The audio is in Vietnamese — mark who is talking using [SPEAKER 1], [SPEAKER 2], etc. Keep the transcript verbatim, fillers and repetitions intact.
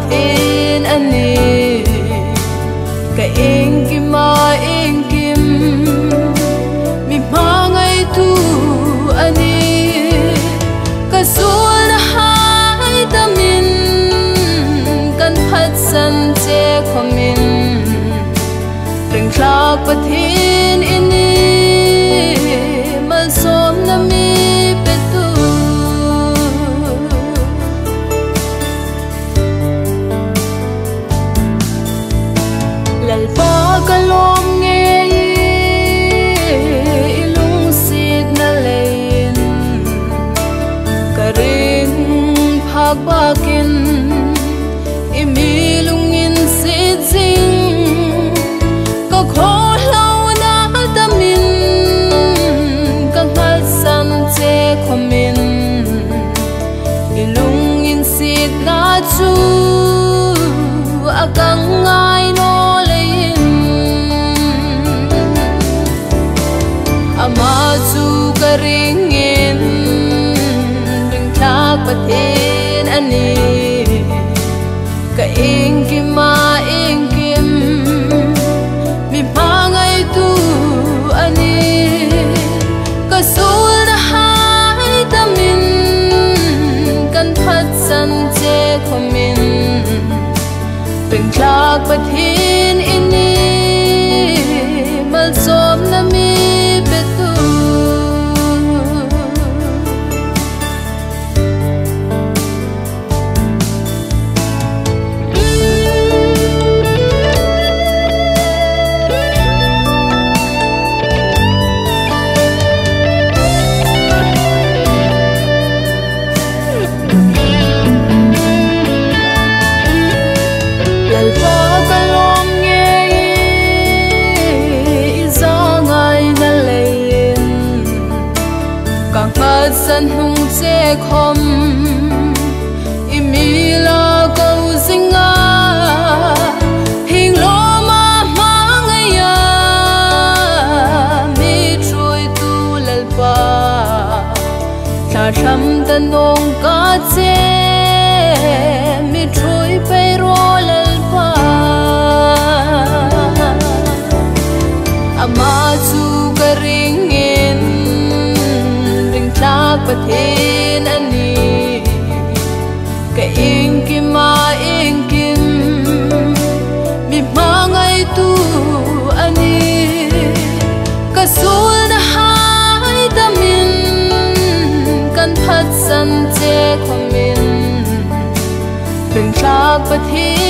[SPEAKER 1] in ani ka ing kim ma ing kim mi ma ngai tu ani ka sul hai tamin kan phat san che khomin ring klak pathin ini mal som na mi petu lal pa kalom nge ilung sit na lein ka ring phak bakin imilungin sit zing ka khol lau na tamin ka ngal san che khomin ilungin sit na chu akang ngai no lein ama chu ka ringin ring thak pathin ani ka ing kim ma ing kim mi pa ngai tu ani ka sul na hai tamin kan phat san che khomin ring klak pathin ini mal som na mi betu san hung che khom imila ko zinga hing lo ma ma ngaya mi trôi tu lal pa tha tham tan nong ka che mi trôi pe ro lal pa ama chu ka ringin pathin ani ka ing kim ma ing kim mi ma ngai tu ani ka sul na hai tamin kan phat san che khomin ring klak pathin